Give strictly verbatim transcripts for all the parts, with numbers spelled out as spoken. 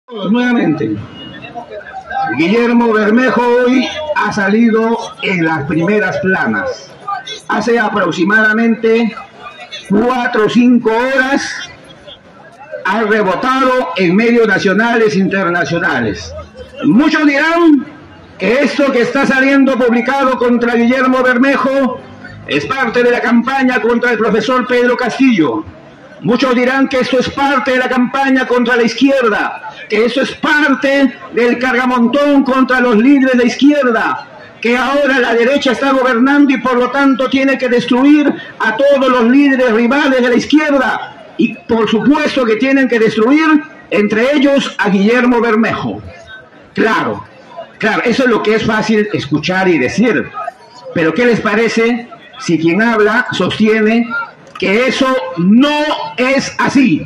Nuevamente, Guillermo Bermejo hoy ha salido en las primeras planas. Hace aproximadamente cuatro o cinco horas ha rebotado en medios nacionales e internacionales. Muchos dirán que esto que está saliendo publicado contra Guillermo Bermejo es parte de la campaña contra el profesor Pedro Castillo. Muchos dirán que esto es parte de la campaña contra la izquierda, que eso es parte del cargamontón contra los líderes de la izquierda, que ahora la derecha está gobernando y por lo tanto tiene que destruir a todos los líderes rivales de la izquierda. Y por supuesto que tienen que destruir, entre ellos, a Guillermo Bermejo. Claro, claro, eso es lo que es fácil escuchar y decir. Pero ¿qué les parece si quien habla sostiene que eso no es así?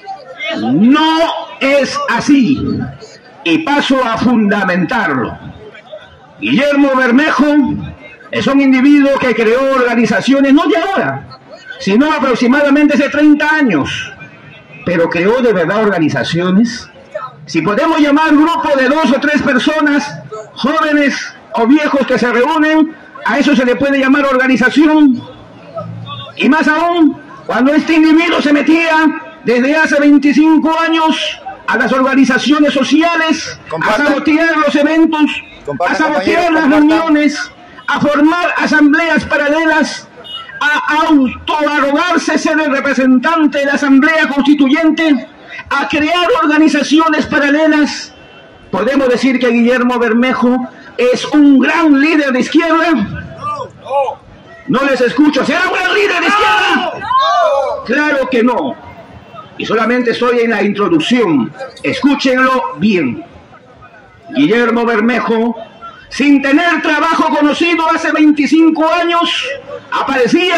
No es así. Y paso a fundamentarlo. Guillermo Bermejo es un individuo que creó organizaciones, no de ahora, sino aproximadamente hace treinta años. Pero creó de verdad organizaciones. Si podemos llamar grupo de dos o tres personas, jóvenes o viejos que se reúnen, a eso se le puede llamar organización. Y más aún, cuando este individuo se metía desde hace veinticinco años a las organizaciones sociales, compartan, a sabotear los eventos, a sabotear las reuniones, a formar asambleas paralelas, a autoarrogarse ser el representante de la Asamblea Constituyente, a crear organizaciones paralelas. ¿Podemos decir que Guillermo Bermejo es un gran líder de izquierda? No. No les escucho. ¿Será un gran líder de izquierda? No. Claro que no. Y solamente estoy en la introducción. Escúchenlo bien. Guillermo Bermejo, sin tener trabajo conocido hace veinticinco años, aparecía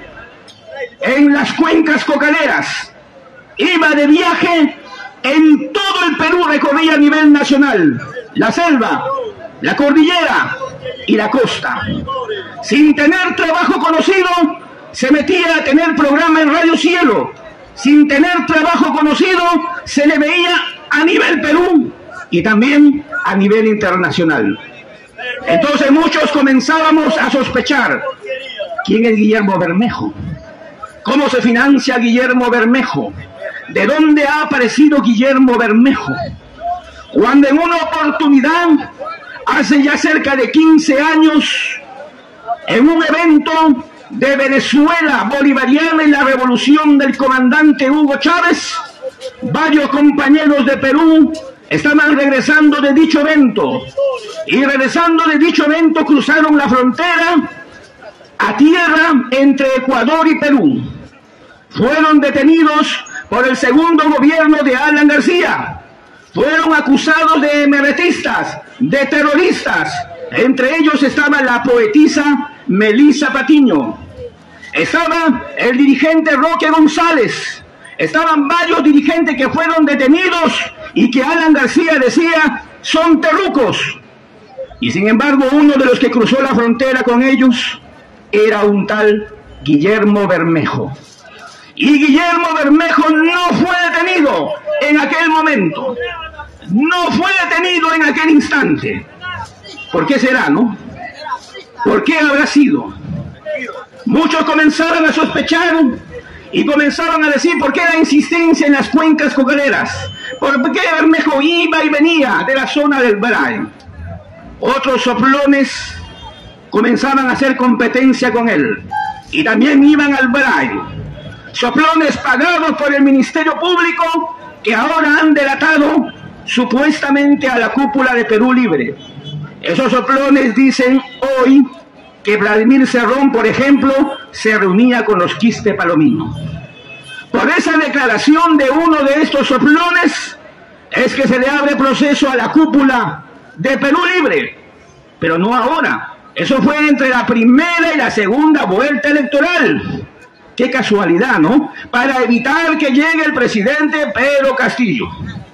en las cuencas cocaleras. Iba de viaje en todo el Perú, recorría a nivel nacional la selva, la cordillera y la costa. Sin tener trabajo conocido, se metía a tener programa en Radio Cielo. Sin tener trabajo conocido, se le veía a nivel Perú y también a nivel internacional. Entonces muchos comenzábamos a sospechar: ¿quién es Guillermo Bermejo? ¿Cómo se financia Guillermo Bermejo? ¿De dónde ha aparecido Guillermo Bermejo? Cuando en una oportunidad, hace ya cerca de quince años, en un evento de Venezuela bolivariana y la revolución del comandante Hugo Chávez, varios compañeros de Perú estaban regresando de dicho evento, y regresando de dicho evento cruzaron la frontera a tierra entre Ecuador y Perú. Fueron detenidos por el segundo gobierno de Alan García. Fueron acusados de emeretistas, de terroristas. Entre ellos estaba la poetisa Melissa Patiño. Estaba el dirigente Roque González. Estaban varios dirigentes que fueron detenidos y que Alan García decía son terrucos. Y sin embargo, uno de los que cruzó la frontera con ellos era un tal Guillermo Bermejo. Y Guillermo Bermejo no fue detenido en aquel momento. No fue detenido en aquel instante. ¿Por qué será, no? ¿Por qué habrá sido? Muchos comenzaron a sospechar y comenzaron a decir: ¿por qué la insistencia en las cuencas cocaleras? ¿Por qué Bermejo iba y venía de la zona del Bray? Otros soplones comenzaban a hacer competencia con él y también iban al Bray. Soplones pagados por el Ministerio Público que ahora han delatado supuestamente a la cúpula de Perú Libre. Esos soplones dicen hoy que Vladimir Cerrón, por ejemplo, se reunía con los Quispe Palomino. Por esa declaración de uno de estos soplones es que se le abre proceso a la cúpula de Perú Libre, pero no ahora. Eso fue entre la primera y la segunda vuelta electoral. Qué casualidad, ¿no? Para evitar que llegue el presidente Pedro Castillo.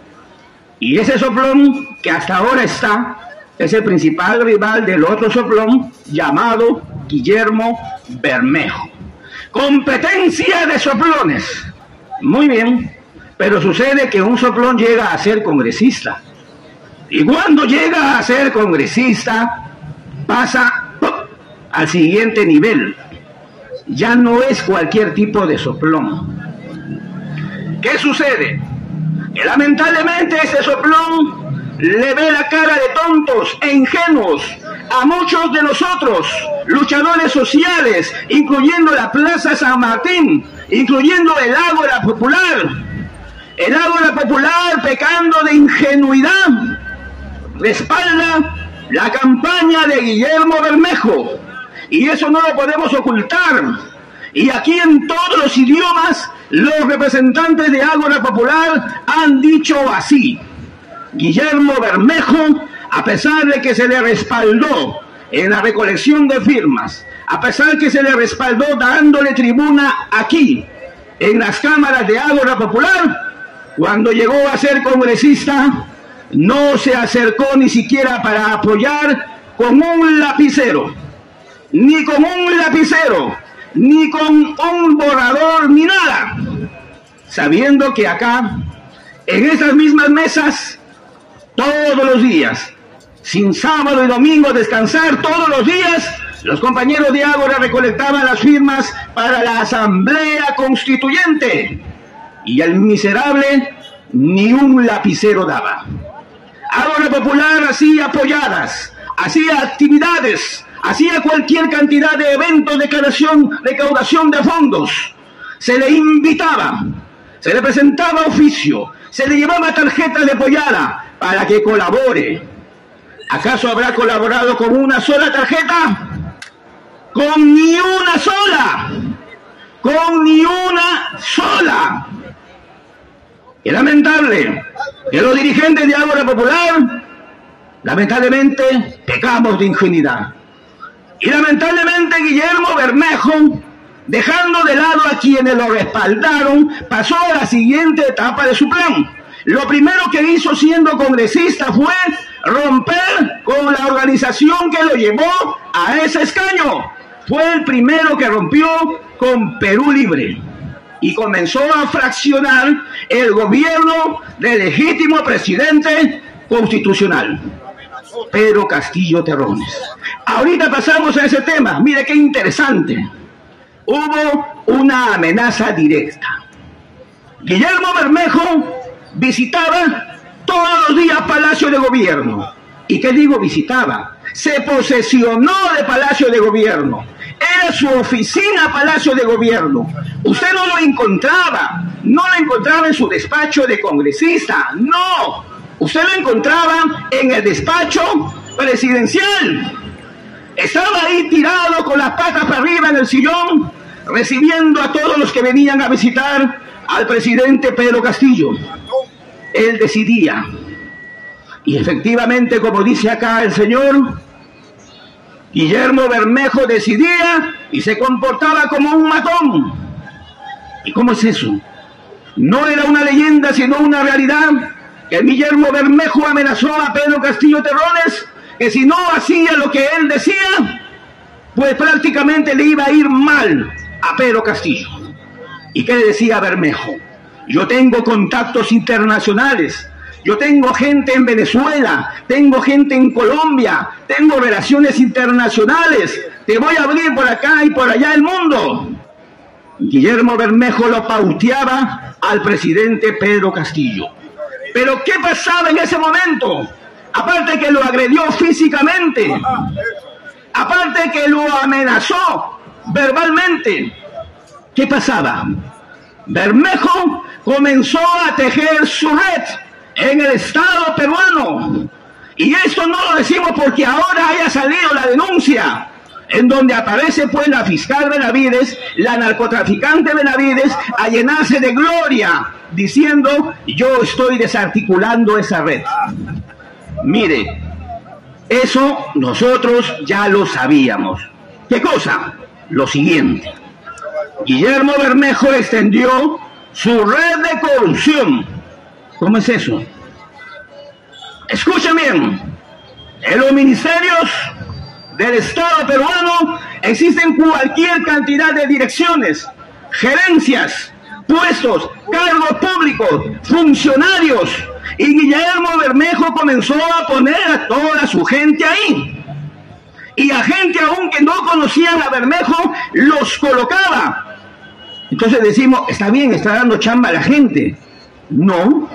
Y ese soplón que hasta ahora está es el principal rival del otro soplón llamado Guillermo Bermejo. Competencia de soplones. Muy bien. Pero sucede que un soplón llega a ser congresista. Y cuando llega a ser congresista, pasa ¡pum!, al siguiente nivel. Ya no es cualquier tipo de soplón. ¿Qué sucede? Que lamentablemente este soplón le ve la cara de tontos e ingenuos a muchos de nosotros, luchadores sociales, incluyendo la Plaza San Martín, incluyendo el Ágora Popular. El Ágora Popular, pecando de ingenuidad, respalda la campaña de Guillermo Bermejo, y eso no lo podemos ocultar. Y aquí en todos los idiomas, los representantes de Ágora Popular han dicho así: Guillermo Bermejo, a pesar de que se le respaldó en la recolección de firmas, a pesar que se le respaldó dándole tribuna aquí, en las cámaras de Ágora Popular, cuando llegó a ser congresista, no se acercó ni siquiera para apoyar con un lapicero, ni con un lapicero, ni con un borrador, ni nada, sabiendo que acá, en esas mismas mesas, todos los días, sin sábado y domingo descansar, todos los días, los compañeros de Ágora recolectaban las firmas para la Asamblea Constituyente, y el miserable ni un lapicero daba. Ágora Popular hacía apoyadas, hacía actividades, hacía cualquier cantidad de eventos de recaudación, recaudación de fondos. Se le invitaba, se le presentaba oficio, se le llevaba tarjetas de apoyada para que colabore. ¿Acaso habrá colaborado con una sola tarjeta? Con ni una sola, con ni una sola. Es lamentable que los dirigentes de Ágora Popular, lamentablemente, pecamos de ingenuidad. Y lamentablemente Guillermo Bermejo, dejando de lado a quienes lo respaldaron, pasó a la siguiente etapa de su plan. Lo primero que hizo siendo congresista fue romper con la organización que lo llevó a ese escaño. Fue el primero que rompió con Perú Libre y comenzó a fraccionar el gobierno del legítimo presidente constitucional, Pedro Castillo Terrones. Ahorita pasamos a ese tema. Mire qué interesante. Hubo una amenaza directa. Guillermo Bermejo visitaba todos los días Palacio de Gobierno. ¿Y qué digo visitaba? Se posesionó de Palacio de Gobierno. Era su oficina Palacio de Gobierno. Usted no lo encontraba. No lo encontraba en su despacho de congresista. No. Usted lo encontraba en el despacho presidencial. Estaba ahí tirado con las patas para arriba en el sillón, recibiendo a todos los que venían a visitar al presidente Pedro Castillo. Él decidía. Y efectivamente, como dice acá el señor, Guillermo Bermejo decidía y se comportaba como un matón. ¿Y cómo es eso? No era una leyenda, sino una realidad, que Guillermo Bermejo amenazó a Pedro Castillo Terrones, que si no hacía lo que él decía, pues prácticamente le iba a ir mal a Pedro Castillo. ¿Y qué le decía Bermejo? Yo tengo contactos internacionales, yo tengo gente en Venezuela, tengo gente en Colombia, tengo relaciones internacionales, te voy a abrir por acá y por allá el mundo. Guillermo Bermejo lo pauteaba al presidente Pedro Castillo. Pero ¿qué pasaba en ese momento? Aparte que lo agredió físicamente, aparte que lo amenazó verbalmente, ¿qué pasaba? Bermejo comenzó a tejer su red en el Estado peruano. Y esto no lo decimos porque ahora haya salido la denuncia, en donde aparece pues la fiscal Benavides, la narcotraficante Benavides, a llenarse de gloria, diciendo: yo estoy desarticulando esa red. Mire, eso nosotros ya lo sabíamos. ¿Qué cosa? Lo siguiente: Guillermo Bermejo extendió su red de corrupción. ¿Cómo es eso? Escuchen bien. En los ministerios del Estado peruano existen cualquier cantidad de direcciones, gerencias, puestos, cargos públicos, funcionarios. Y Guillermo Bermejo comenzó a poner a toda su gente ahí. Y a gente aún que no conocían a Bermejo, los colocaba. Entonces decimos, está bien, está dando chamba a la gente. No.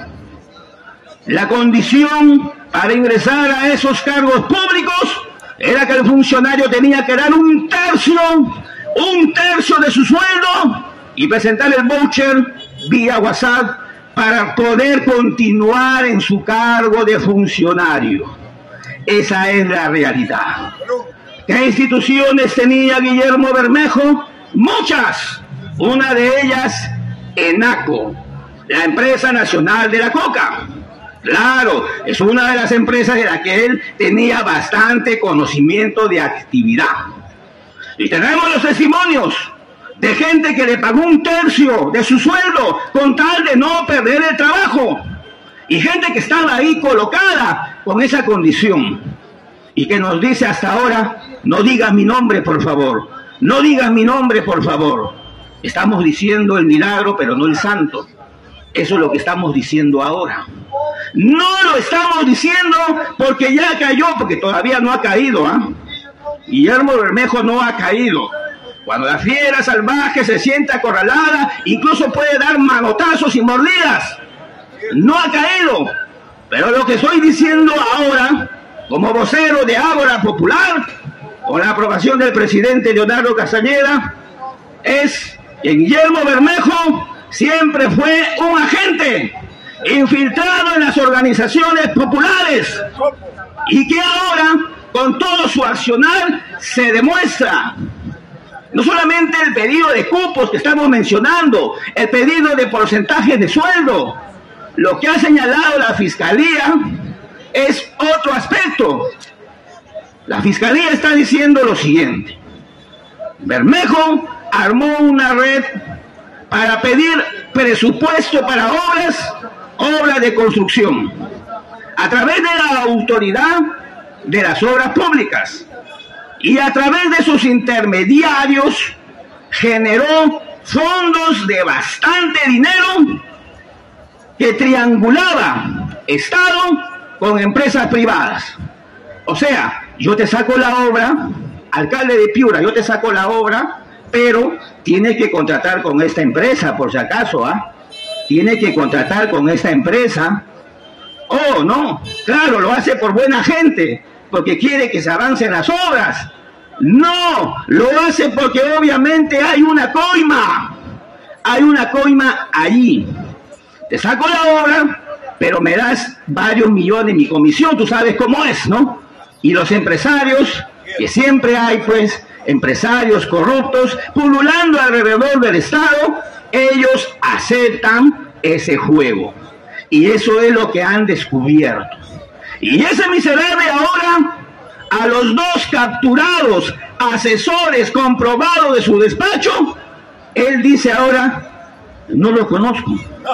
La condición para ingresar a esos cargos públicos era que el funcionario tenía que dar un tercio, un tercio de su sueldo y presentar el voucher vía WhatsApp para poder continuar en su cargo de funcionario. Esa es la realidad. ¿Qué instituciones tenía Guillermo Bermejo? Muchas. Una de ellas, ENACO, la Empresa Nacional de la Coca. Claro, es una de las empresas de la que él tenía bastante conocimiento de actividad. Y tenemos los testimonios de gente que le pagó un tercio de su sueldo con tal de no perder el trabajo. Y gente que estaba ahí colocada con esa condición. Y que nos dice hasta ahora, no digas mi nombre, por favor. No digas mi nombre, por favor. Estamos diciendo el milagro, pero no el santo. Eso es lo que estamos diciendo ahora. No lo estamos diciendo porque ya cayó, porque todavía no ha caído. ¿eh? Guillermo Bermejo no ha caído. Cuando la fiera salvaje se siente acorralada, incluso puede dar manotazos y mordidas. No ha caído. Pero lo que estoy diciendo ahora, como vocero de Ágora Popular, con la aprobación del presidente Leonardo Castañeda, es que Guillermo Bermejo siempre fue un agente infiltrado en las organizaciones populares y que ahora, con todo su accionar, se demuestra. No solamente el pedido de cupos que estamos mencionando, el pedido de porcentajes de sueldo. Lo que ha señalado la Fiscalía es otro aspecto. La Fiscalía está diciendo lo siguiente. Bermejo armó una red para pedir presupuesto para obras, obras de construcción, a través de la autoridad de las obras públicas. Y a través de sus intermediarios generó fondos de bastante dinero que triangulaba Estado con empresas privadas. O sea, yo te saco la obra, alcalde de Piura, yo te saco la obra, pero tiene que contratar con esta empresa, por si acaso, ¿ah? Tiene que contratar con esta empresa. Oh, no, claro, lo hace por buena gente, porque quiere que se avancen las obras. No, lo hace porque obviamente hay una coima. Hay una coima allí. Te saco la obra, pero me das varios millones mi comisión, tú sabes cómo es, ¿no? Y los empresarios, que siempre hay pues empresarios corruptos pululando alrededor del Estado, ellos aceptan ese juego. Y eso es lo que han descubierto. Y ese miserable ahora, a los dos capturados asesores comprobados de su despacho, él dice ahora, no los conozco,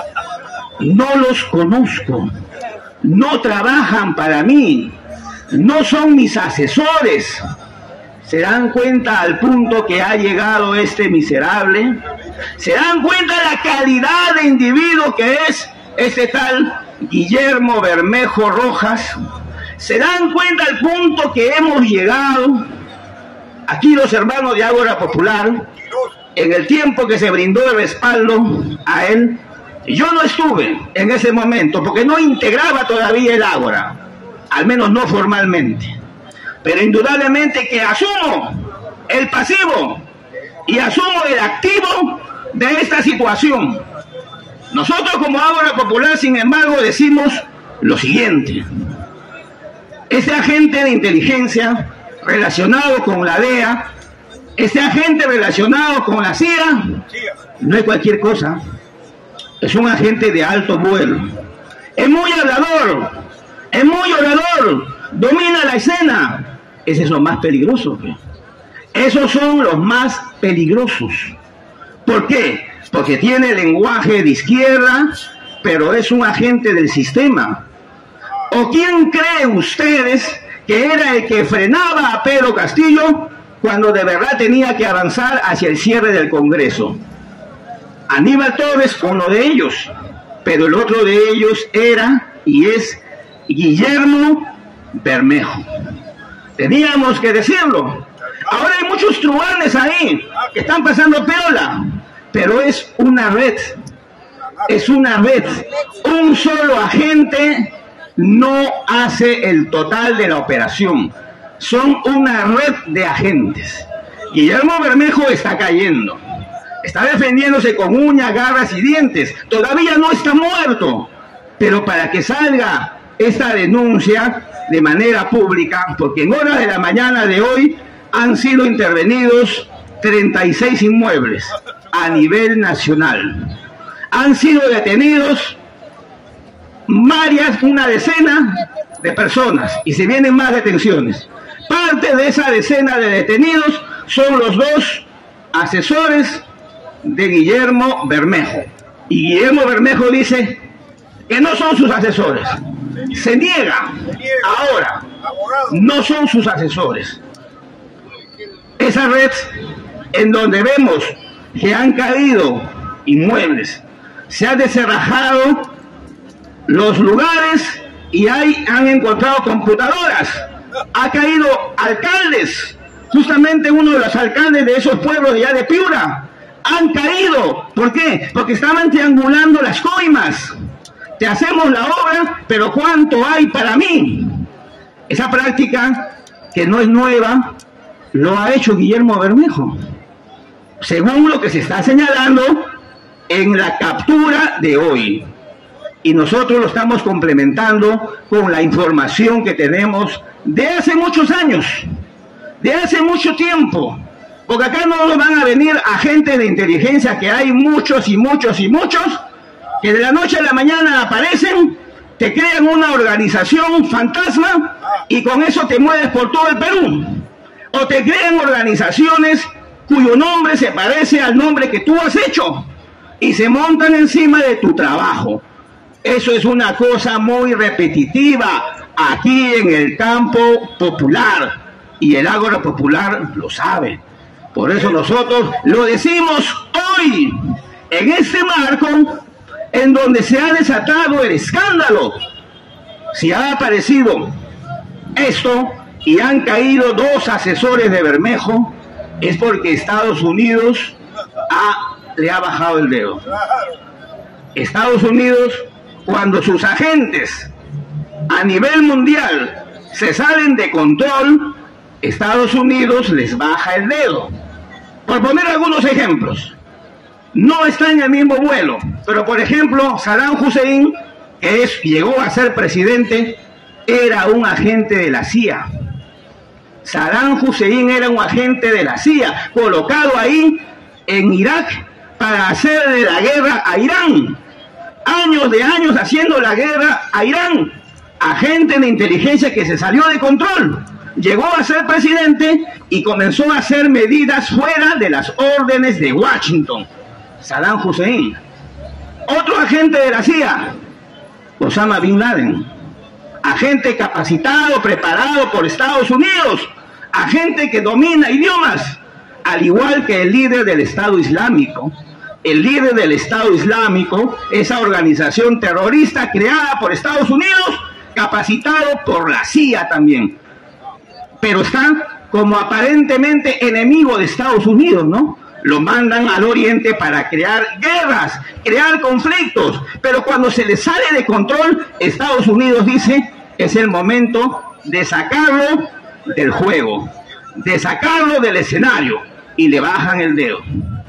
no los conozco, no trabajan para mí, no son mis asesores. ¿Se dan cuenta al punto que ha llegado este miserable? ¿Se dan cuenta de la calidad de individuo que es este tal Guillermo Bermejo Rojas? ¿Se dan cuenta al punto que hemos llegado? Aquí los hermanos de Ágora Popular, en el tiempo que se brindó el respaldo a él, yo no estuve en ese momento porque no integraba todavía el Ágora, al menos no formalmente. Pero indudablemente que asumo el pasivo y asumo el activo de esta situación. Nosotros como Ágora Popular, sin embargo, decimos lo siguiente. Este agente de inteligencia relacionado con la D E A, este agente relacionado con la C I A, no es cualquier cosa. Es un agente de alto vuelo. Es muy hablador, es muy orador, domina la escena. Esos son los más peligrosos. ¿Ve? Esos son los más peligrosos. ¿Por qué? Porque tiene lenguaje de izquierda, pero es un agente del sistema. ¿O quién creen ustedes que era el que frenaba a Pedro Castillo cuando de verdad tenía que avanzar hacia el cierre del Congreso? Aníbal Torres, uno de ellos, pero el otro de ellos era y es Guillermo Bermejo. Teníamos que decirlo. Ahora hay muchos truanes ahí que están pasando piola, pero es una red, es una red. Un solo agente no hace el total de la operación, son una red de agentes. Guillermo Bermejo está cayendo, está defendiéndose con uñas, garras y dientes, todavía no está muerto, pero para que salga esta denuncia de manera pública, porque en horas de la mañana de hoy han sido intervenidos treinta y seis inmuebles a nivel nacional. Han sido detenidos varias, una decena de personas y se vienen más detenciones. Parte de esa decena de detenidos son los dos asesores de Guillermo Bermejo. Y Guillermo Bermejo dice que no son sus asesores. Se niega. Ahora, no son sus asesores. Esa red en donde vemos que han caído inmuebles, se han descerrajado los lugares y ahí han encontrado computadoras. Ha caído alcaldes, justamente uno de los alcaldes de esos pueblos de allá de Piura. Han caído. ¿Por qué? Porque estaban triangulando las coimas. Te hacemos la obra, pero ¿cuánto hay para mí? Esa práctica, que no es nueva, lo ha hecho Guillermo Bermejo, según lo que se está señalando en la captura de hoy. Y nosotros lo estamos complementando con la información que tenemos de hace muchos años, de hace mucho tiempo. Porque acá no nos van a venir agentes de inteligencia, que hay muchos y muchos y muchos, que de la noche a la mañana aparecen, te crean una organización fantasma y con eso te mueves por todo el Perú. O te crean organizaciones cuyo nombre se parece al nombre que tú has hecho y se montan encima de tu trabajo. Eso es una cosa muy repetitiva aquí en el campo popular, y el ágora popular lo sabe. Por eso nosotros lo decimos hoy, en este marco en donde se ha desatado el escándalo. Si ha aparecido esto y han caído dos asesores de Bermejo, es porque Estados Unidos ha, le ha bajado el dedo. Estados Unidos, cuando sus agentes a nivel mundial se salen de control, Estados Unidos les baja el dedo. Por poner algunos ejemplos, no está en el mismo vuelo, pero por ejemplo, Saddam Hussein, que es, llegó a ser presidente, era un agente de la C I A. Saddam Hussein era un agente de la C I A, colocado ahí en Irak para hacerle la guerra a Irán. Años de años haciendo la guerra a Irán. Agente de inteligencia que se salió de control. Llegó a ser presidente y comenzó a hacer medidas fuera de las órdenes de Washington. Saddam Hussein. Otro agente de la C I A, Osama Bin Laden. Agente capacitado, preparado por Estados Unidos. Agente que domina idiomas. Al igual que el líder del Estado Islámico. El líder del Estado Islámico, esa organización terrorista creada por Estados Unidos, capacitado por la C I A también. Pero está como aparentemente enemigo de Estados Unidos, ¿no? Lo mandan al oriente para crear guerras, crear conflictos. Pero cuando se le sale de control, Estados Unidos dice, es el momento de sacarlo del juego, de sacarlo del escenario, y le bajan el dedo.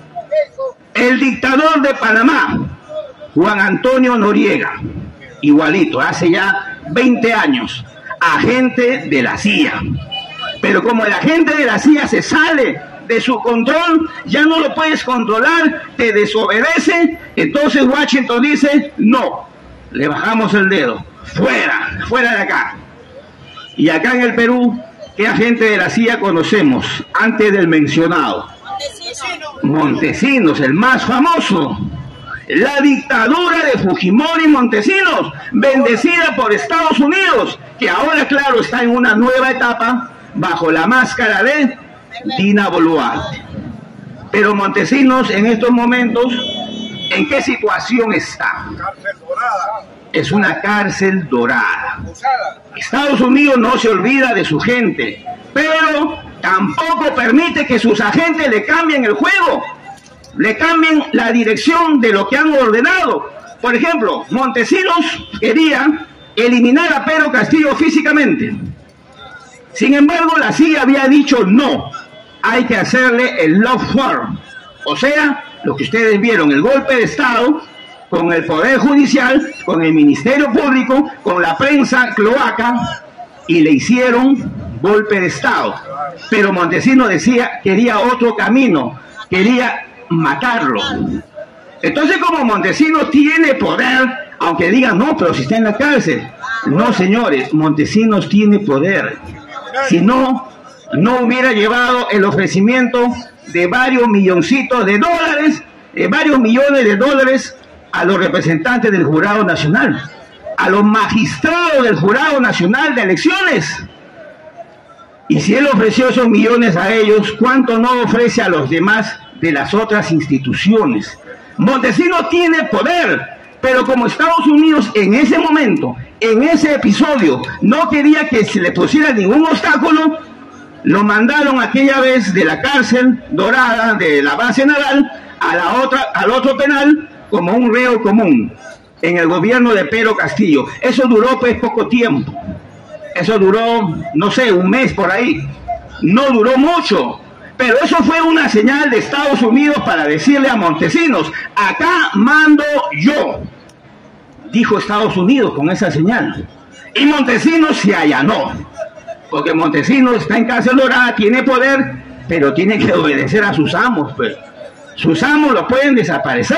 El dictador de Panamá, Juan Antonio Noriega, igualito, hace ya veinte años, agente de la C I A. Pero como el agente de la C I A se sale de su control, ya no lo puedes controlar, te desobedece, entonces Washington dice, no, le bajamos el dedo, fuera, fuera de acá. Y acá en el Perú, ¿qué agente de la C I A conocemos antes del mencionado? Montesinos, el más famoso. La dictadura de Fujimori y Montesinos, bendecida por Estados Unidos, que ahora, claro, está en una nueva etapa bajo la máscara de Dina Boluarte. Pero Montesinos en estos momentos ¿En qué situación está? Cárcel dorada. Es una cárcel dorada. Estados Unidos no se olvida de su gente, pero tampoco permite que sus agentes le cambien el juego, le cambien la dirección de lo que han ordenado. Por ejemplo, Montesinos quería eliminar a Pedro Castillo físicamente. Sin embargo, la C I A había dicho no, hay que hacerle el lawfare, o sea, lo que ustedes vieron, el golpe de Estado, con el Poder Judicial, con el Ministerio Público, con la prensa cloaca, y le hicieron golpe de Estado. Pero Montesinos decía, quería otro camino, quería matarlo. Entonces, como Montesinos tiene poder, aunque digan, no, pero si está en la cárcel. No, señores, Montesinos tiene poder. Si no, no hubiera llevado el ofrecimiento de varios milloncitos de dólares, de varios millones de dólares a los representantes del Jurado Nacional, a los magistrados del Jurado Nacional de Elecciones. Y si él ofreció esos millones a ellos, ¿cuánto no ofrece a los demás de las otras instituciones? Montesinos tiene poder, pero como Estados Unidos en ese momento, en ese episodio, no quería que se le pusiera ningún obstáculo, lo mandaron aquella vez de la cárcel dorada de la base naval a la otra, al otro penal como un reo común en el gobierno de Pedro Castillo. Eso duró pues poco tiempo, eso duró, no sé, un mes por ahí, no duró mucho, pero eso fue una señal de Estados Unidos para decirle a Montesinos, acá mando yo, dijo Estados Unidos con esa señal, y Montesinos se allanó, porque Montesinos está en cárcel dorada, tiene poder, pero tiene que obedecer a sus amos, pues. Sus amos lo pueden desaparecer.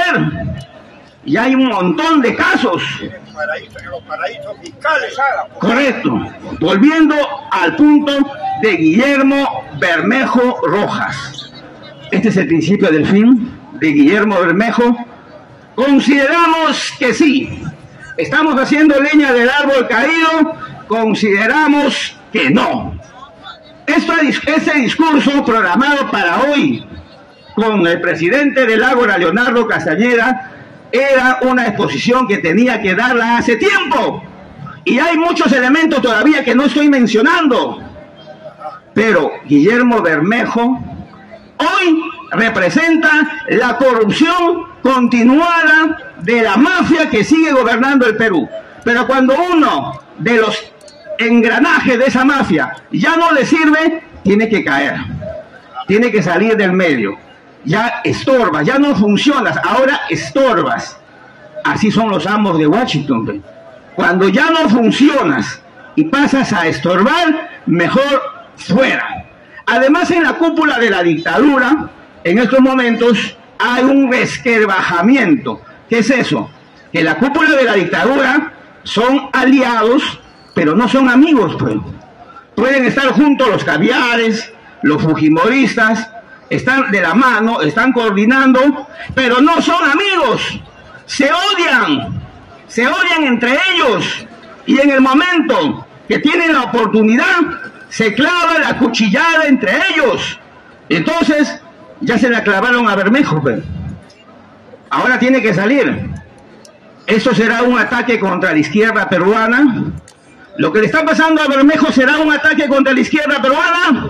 Y hay un montón de casos. En los paraísos fiscales. Correcto. Volviendo al punto de Guillermo Bermejo Rojas. Este es el principio del fin de Guillermo Bermejo. Consideramos que sí. Estamos haciendo leña del árbol caído. Consideramos que no. Esto, este discurso programado para hoy con el presidente del Ágora, Leonardo Castañeda, era una exposición que tenía que darla hace tiempo. Y hay muchos elementos todavía que no estoy mencionando. Pero Guillermo Bermejo hoy representa la corrupción continuada de la mafia que sigue gobernando el Perú. Pero cuando uno de los engranajes de esa mafia ya no le sirve, tiene que caer, tiene que salir del medio. Ya estorbas, ya no funcionas, ahora estorbas. Así son los amos de Washington. Cuando ya no funcionas y pasas a estorbar, mejor fuera. Además, en la cúpula de la dictadura, en estos momentos, hay un resquebrajamiento. ¿Qué es eso? Que la cúpula de la dictadura son aliados, pero no son amigos, pues. Pueden estar juntos los caviares, los fujimoristas, están de la mano, están coordinando, pero no son amigos, se odian, se odian entre ellos, y en el momento que tienen la oportunidad, se clava la cuchillada entre ellos. Entonces, ya se la clavaron a Bermejo, pero ahora tiene que salir. Esto será un ataque contra la izquierda peruana. Lo que le está pasando a Bermejo será un ataque contra la izquierda peruana.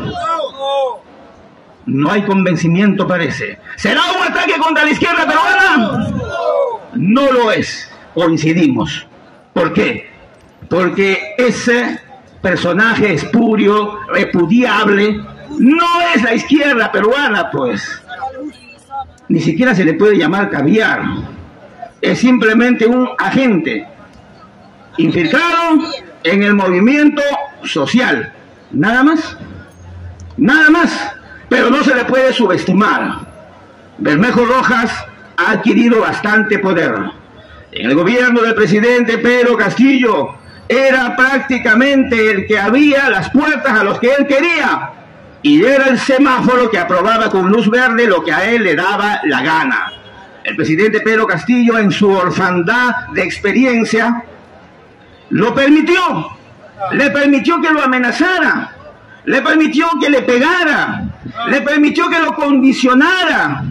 No hay convencimiento, parece. ¿Será un ataque contra la izquierda peruana? No lo es. Coincidimos. ¿Por qué? Porque ese personaje espurio, repudiable, no es la izquierda peruana, pues. Ni siquiera se le puede llamar caviar. Es simplemente un agente infiltrado en el movimiento social. Nada más. Nada más. Pero no se le puede subestimar. Bermejo Rojas ha adquirido bastante poder. En el gobierno del presidente Pedro Castillo era prácticamente el que abría las puertas a los que él quería. Y era el semáforo que aprobaba con luz verde lo que a él le daba la gana. El presidente Pedro Castillo, en su orfandad de experiencia, lo permitió. Le permitió que lo amenazara. Le permitió que le pegara. Le permitió que lo condicionara.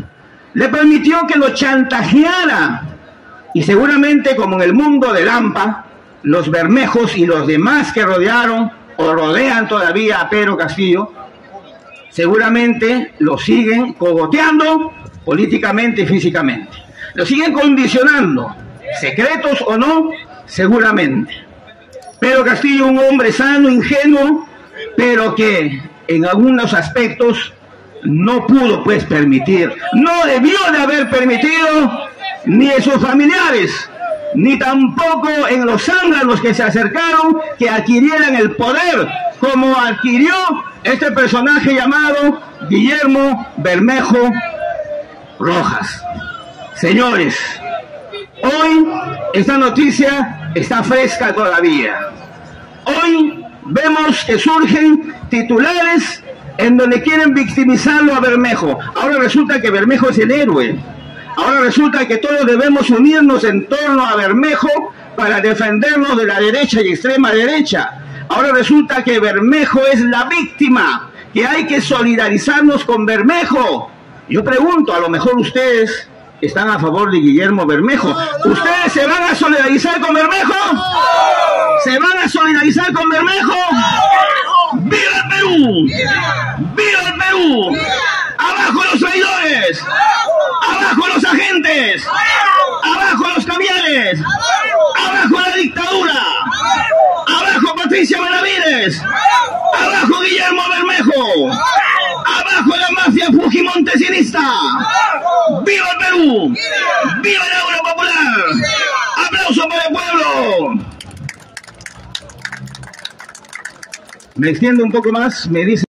le permitió que lo chantajeara. Y seguramente, como en el mundo de Lampa, los Bermejos y los demás que rodearon o rodean todavía a Pedro Castillo, seguramente lo siguen cogoteando políticamente y físicamente. Lo siguen condicionando, secretos o no, seguramente. Pedro Castillo, un hombre sano, ingenuo, pero que en algunos aspectos no pudo pues permitir, no debió de haber permitido, ni en sus familiares, ni tampoco en los zánganos que se acercaron, que adquirieran el poder como adquirió este personaje llamado Guillermo Bermejo Rojas. Señores, hoy esta noticia está fresca todavía. Hoy vemos que surgen titulares en donde quieren victimizarlo a Bermejo. Ahora resulta que Bermejo es el héroe. Ahora resulta que todos debemos unirnos en torno a Bermejo para defendernos de la derecha y extrema derecha. Ahora resulta que Bermejo es la víctima, que hay que solidarizarnos con Bermejo. Yo pregunto, a lo mejor ustedes están a favor de Guillermo Bermejo. ¿Ustedes se van a solidarizar con Bermejo? ¿Se van a solidarizar con Bermejo? ¡Viva el Perú! ¡Viva el Perú! ¡Abajo los traidores! ¡Abajo los agentes! ¡Abajo los caviares! ¡Abajo la dictadura! ¡Abajo Patricia Benavides! ¡Abajo Guillermo Bermejo! ¡Abajo la mafia fujimontesinista! ¡Viva el Perú! ¡Viva el Euro Popular! ¡Aplauso para el pueblo! Me extiendo un poco más, me dice...